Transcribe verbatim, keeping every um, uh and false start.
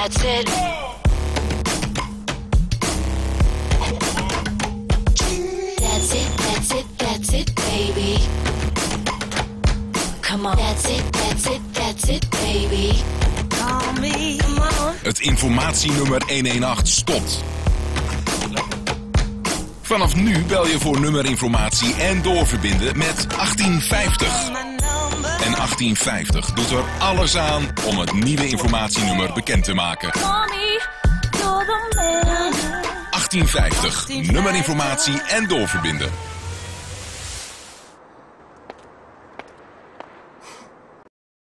That's it. That's it, that's it, that's it, baby. Come on. That's it, that's it, that's it, baby. Call me. Come on. Het informatienummer honderdachttien stopt. Vanaf nu bel je voor nummerinformatie en doorverbinden met achttien vijftig. En achttien vijftig doet er alles aan om het nieuwe informatienummer bekend te maken. achttien vijftig, nummerinformatie en doorverbinden.